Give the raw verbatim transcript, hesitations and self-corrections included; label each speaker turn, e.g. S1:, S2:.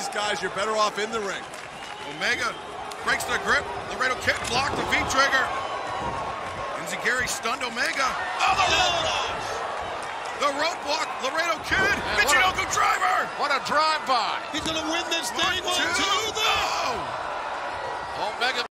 S1: guys, you're better off in the ring.
S2: Omega breaks the grip. Laredo kick blocked the V-trigger. Enziguri stunned Omega. Oh, the rope walk! The rope walk. Laredo Kid. Michinoku driver.
S3: What a drive-by.
S4: He's going to win this thing.
S2: One, two,
S4: One, two,
S2: oh!
S3: Omega